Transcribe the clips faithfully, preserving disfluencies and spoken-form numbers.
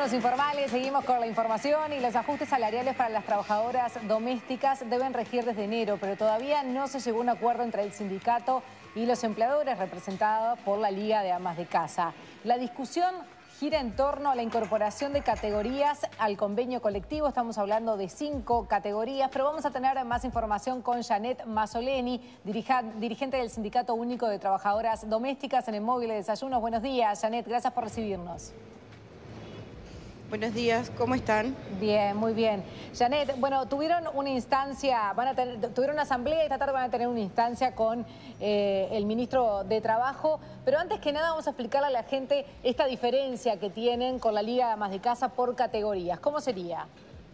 Turnos informales, seguimos con la información y los ajustes salariales para las trabajadoras domésticas deben regir desde enero, pero todavía no se llegó a un acuerdo entre el sindicato y los empleadores representados por la Liga de Amas de Casa. La discusión gira en torno a la incorporación de categorías al convenio colectivo. Estamos hablando de cinco categorías, pero vamos a tener más información con Janet Mazzoleni, dirigente del Sindicato Único de Trabajadoras Domésticas en el Móvil de Desayunos. Buenos días, Janet, gracias por recibirnos. Buenos días, ¿cómo están? Bien, muy bien. Janet, bueno, tuvieron una instancia, van a tener, tuvieron una asamblea y esta tarde van a tener una instancia con eh, el ministro de Trabajo, pero antes que nada vamos a explicarle a la gente esta diferencia que tienen con la Liga de Amas de Casa por categorías. ¿Cómo sería?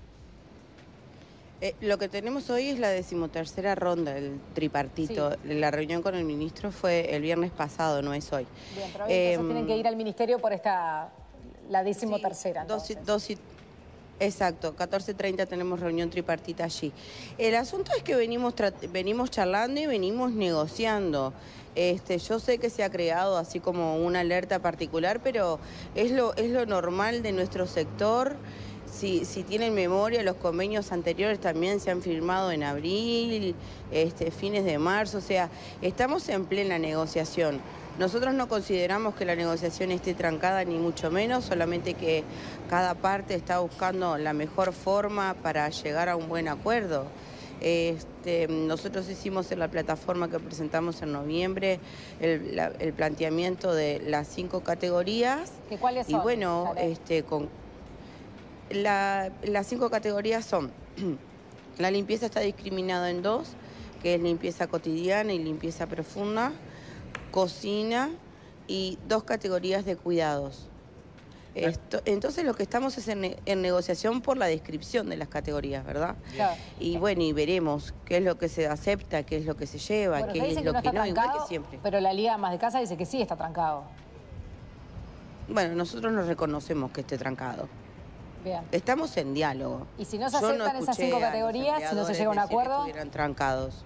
Eh, lo que tenemos hoy es la decimotercera ronda del tripartito. Sí. La reunión con el ministro fue el viernes pasado, no es hoy. Bien, pero eh, entonces tienen que ir al ministerio por esta... La decimotercera, sí, dos, dos, exacto, catorce treinta tenemos reunión tripartita allí. El asunto es que venimos, venimos charlando y venimos negociando. Este, yo sé que se ha creado así como una alerta particular, pero es lo, es lo normal de nuestro sector. Si, si tienen memoria, los convenios anteriores también se han firmado en abril, este, fines de marzo, o sea, estamos en plena negociación. Nosotros no consideramos que la negociación esté trancada, ni mucho menos, solamente que cada parte está buscando la mejor forma para llegar a un buen acuerdo. Este, nosotros hicimos en la plataforma que presentamos en noviembre el, la, el planteamiento de las cinco categorías. ¿Qué cuáles son? Y bueno, este, con, la, las cinco categorías son, la limpieza está discriminada en dos, que es limpieza cotidiana y limpieza profunda, cocina y dos categorías de cuidados. Esto, entonces lo que estamos es en, en negociación por la descripción de las categorías, ¿verdad? Claro. Y bueno, y veremos qué es lo que se acepta, qué es lo que se lleva, bueno, qué es que lo no que no, trancado, igual que siempre. Pero la Liga Amas de Casa dice que sí está trancado. Bueno, nosotros nos reconocemos que esté trancado. Bien. Estamos en diálogo. ¿Y si no se aceptan no esas cinco categorías, si no se llega a un acuerdo? Que estuvieran trancados.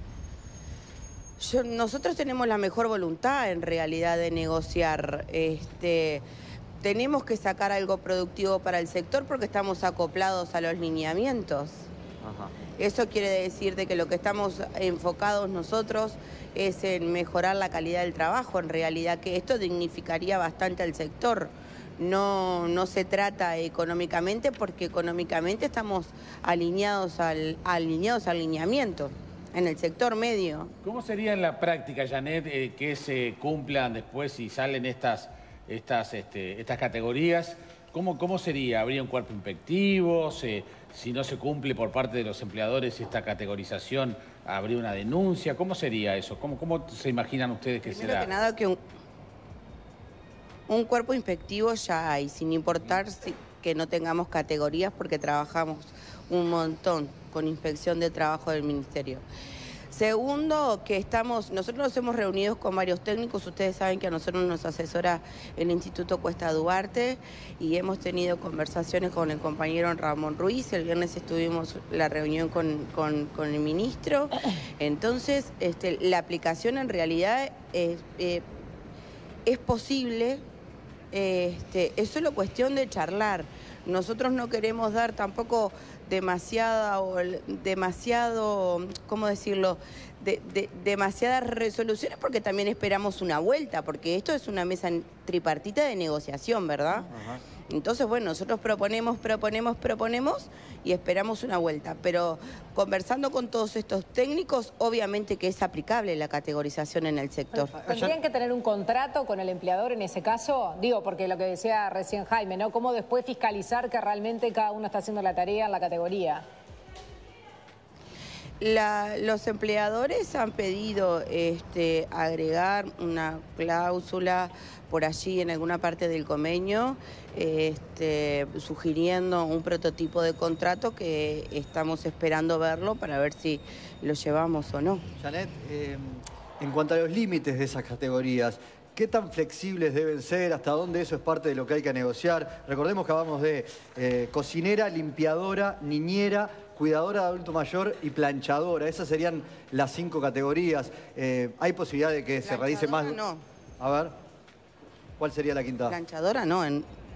Yo, nosotros tenemos la mejor voluntad en realidad de negociar. Este, tenemos que sacar algo productivo para el sector porque estamos acoplados a los lineamientos. Ajá. Eso quiere decir de que lo que estamos enfocados nosotros es en mejorar la calidad del trabajo. En realidad que esto dignificaría bastante al sector. No, no se trata económicamente porque económicamente estamos alineados al, alineados al lineamiento. En el sector medio. ¿Cómo sería en la práctica, Janet, eh, que se cumplan después si salen estas, estas, este, estas categorías? ¿Cómo, ¿Cómo sería? ¿Habría un cuerpo inspectivo? ¿Se, si no se cumple por parte de los empleadores esta categorización, habría una denuncia? ¿Cómo sería eso? ¿Cómo, cómo se imaginan ustedes que Primero será? que nada que un, un cuerpo inspectivo ya hay, sin importar si, que no tengamos categorías porque trabajamos un montón con inspección de trabajo del ministerio. Segundo, que estamos, nosotros nos hemos reunido con varios técnicos, ustedes saben que a nosotros nos asesora el Instituto Cuesta Duarte y hemos tenido conversaciones con el compañero Ramón Ruiz, el viernes estuvimos la reunión con, con, con el ministro, entonces este, la aplicación en realidad es, eh, es posible, este, es solo cuestión de charlar. Nosotros no queremos dar tampoco demasiada o demasiado, ¿cómo decirlo? De, de, demasiadas resoluciones porque también esperamos una vuelta, porque esto es una mesa tripartita de negociación, ¿verdad? Ajá. Entonces, bueno, nosotros proponemos, proponemos, proponemos y esperamos una vuelta. Pero conversando con todos estos técnicos, obviamente que es aplicable la categorización en el sector. ¿Tendrían que tener un contrato con el empleador en ese caso? Digo, porque lo que decía recién Jaime, ¿no? ¿Cómo después fiscalizar que realmente cada uno está haciendo la tarea en la categoría? La, los empleadores han pedido este, agregar una cláusula por allí en alguna parte del convenio, este, sugiriendo un prototipo de contrato que estamos esperando verlo para ver si lo llevamos o no. Janet, eh, en cuanto a los límites de esas categorías, ¿qué tan flexibles deben ser? ¿Hasta dónde eso es parte de lo que hay que negociar? Recordemos que hablamos de eh, cocinera, limpiadora, niñera, cuidadora de adulto mayor y planchadora. Esas serían las cinco categorías. Eh, ¿Hay posibilidad de que se realice más? No. A ver, ¿cuál sería la quinta? Planchadora no. En...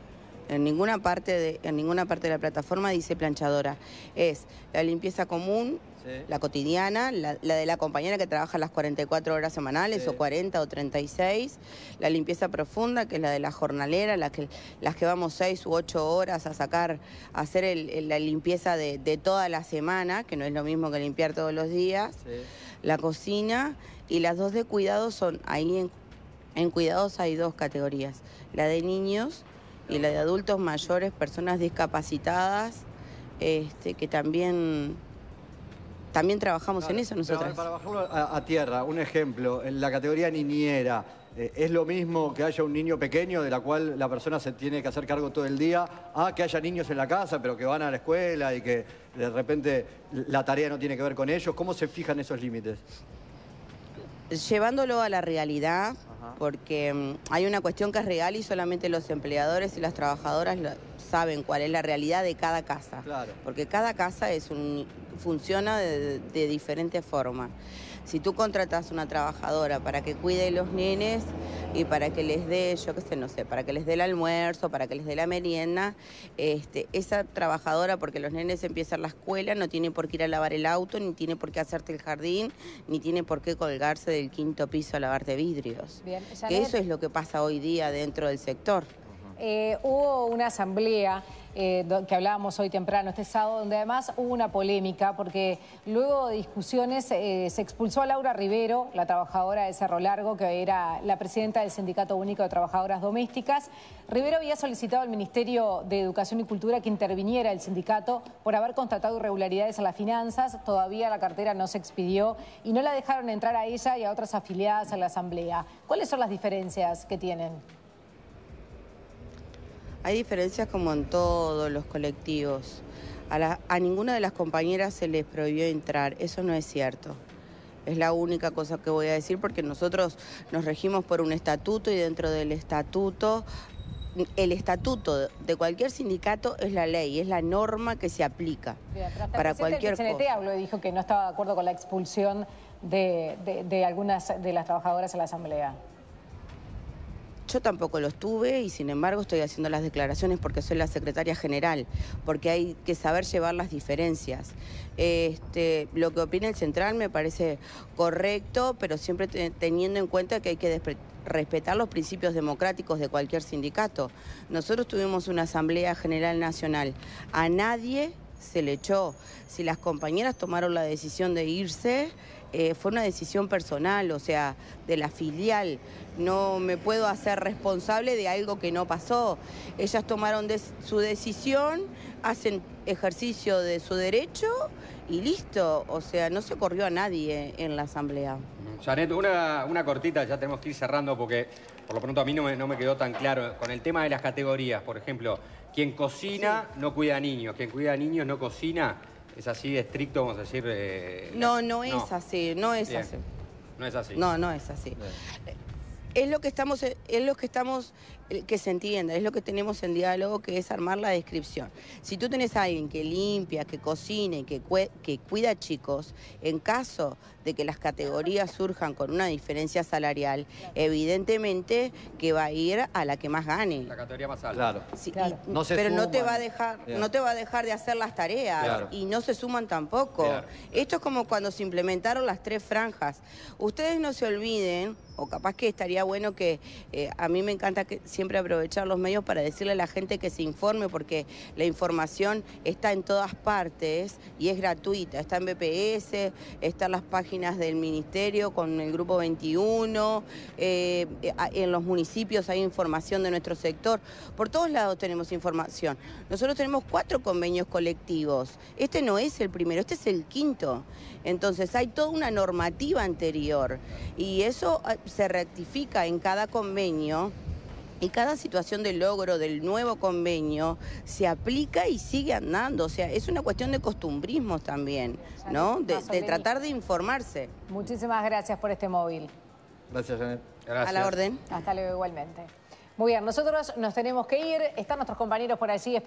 En ninguna parte de, en ninguna parte de la plataforma dice planchadora. Es la limpieza común, sí, la cotidiana, la, la de la compañera que trabaja las cuarenta y cuatro horas semanales, sí, o cuarenta o treinta y seis. La limpieza profunda, que es la de la jornalera, la que, las que vamos seis u ocho horas a sacar, a hacer el, el, la limpieza de, de toda la semana, que no es lo mismo que limpiar todos los días. Sí. La cocina, y las dos de cuidados son, ahí en, en cuidados hay dos categorías. La de niños y la de adultos mayores, personas discapacitadas, este, que también, también trabajamos claro, en eso nosotros. Para bajarlo a, a tierra, un ejemplo, en la categoría niñera, eh, ¿es lo mismo que haya un niño pequeño de la cual la persona se tiene que hacer cargo todo el día, a que haya niños en la casa pero que van a la escuela y que de repente la tarea no tiene que ver con ellos? ¿Cómo se fijan esos límites? Llevándolo a la realidad, ajá, porque um, hay una cuestión que es real y solamente los empleadores y las trabajadoras lo, saben cuál es la realidad de cada casa. Claro. Porque cada casa es un, funciona de, de diferente forma. Si tú contratas una trabajadora para que cuide los nenes y para que les dé, yo qué sé, no sé, para que les dé el almuerzo, para que les dé la merienda, este, esa trabajadora, porque los nenes empiezan la escuela, no tiene por qué ir a lavar el auto, ni tiene por qué hacerte el jardín, ni tiene por qué colgarse del quinto piso a lavarte vidrios. Bien, que eso es lo que pasa hoy día dentro del sector. Eh, hubo una asamblea eh, que hablábamos hoy temprano, este sábado, donde además hubo una polémica porque luego de discusiones eh, se expulsó a Laura Rivero, la trabajadora de Cerro Largo, que era la presidenta del Sindicato Único de Trabajadoras Domésticas. Rivero había solicitado al Ministerio de Educación y Cultura que interviniera el sindicato por haber constatado irregularidades en las finanzas. Todavía la cartera no se expidió y no la dejaron entrar a ella y a otras afiliadas a la asamblea. ¿Cuáles son las diferencias que tienen? Hay diferencias como en todos los colectivos. A, la, a ninguna de las compañeras se les prohibió entrar, eso no es cierto. Es la única cosa que voy a decir porque nosotros nos regimos por un estatuto y dentro del estatuto, el estatuto de cualquier sindicato es la ley, es la norma que se aplica. Bien, para cualquier cosa. El C N T habló y dijo que no estaba de acuerdo con la expulsión de, de, de algunas de las trabajadoras en la asamblea. Yo tampoco los tuve y sin embargo estoy haciendo las declaraciones porque soy la secretaria general, porque hay que saber llevar las diferencias. Este, lo que opina el central me parece correcto, pero siempre te, teniendo en cuenta que hay que respetar los principios democráticos de cualquier sindicato. Nosotros tuvimos una asamblea general nacional, a nadie se le echó. Si las compañeras tomaron la decisión de irse, eh, fue una decisión personal, o sea, de la filial. No me puedo hacer responsable de algo que no pasó. Ellas tomaron de su decisión, hacen ejercicio de su derecho y listo. O sea, no se corrió a nadie en la asamblea. Janet, una, una cortita, ya tenemos que ir cerrando porque por lo pronto a mí no me, no me quedó tan claro. Con el tema de las categorías, por ejemplo, quien cocina sí. no cuida a niños, quien cuida a niños no cocina. ¿Es así de estricto, vamos a decir? Eh, no, no es no. así, no es Bien. así. No es así. No, no es así. Bien. Es lo que estamos, es lo que estamos, que se entienda, es lo que tenemos en diálogo, que es armar la descripción. Si tú tenés a alguien que limpia, que cocine, que, que cuida chicos, en caso de que las categorías surjan con una diferencia salarial, evidentemente que va a ir a la que más gane. La categoría más alta. Claro. Sí, claro. Y, no se pero suman. no te va a dejar, yeah. no te va a dejar de hacer las tareas, claro. y no se suman tampoco. Claro. Esto es como cuando se implementaron las tres franjas. Ustedes no se olviden, o capaz que estaría bueno que eh, a mí me encanta que siempre aprovechar los medios para decirle a la gente que se informe, porque la información está en todas partes y es gratuita. Está en B P S, está en las páginas del ministerio con el grupo veintiuno, eh, en los municipios hay información de nuestro sector. Por todos lados tenemos información. Nosotros tenemos cuatro convenios colectivos. Este no es el primero, este es el quinto. Entonces hay toda una normativa anterior y eso se rectifica en cada convenio y cada situación de logro del nuevo convenio se aplica y sigue andando. O sea, es una cuestión de costumbrismos también, ¿no? De, de tratar de informarse. Muchísimas gracias por este móvil. Gracias, Janet. Gracias. A la orden. Hasta luego igualmente. Muy bien, nosotros nos tenemos que ir. Están nuestros compañeros por allí.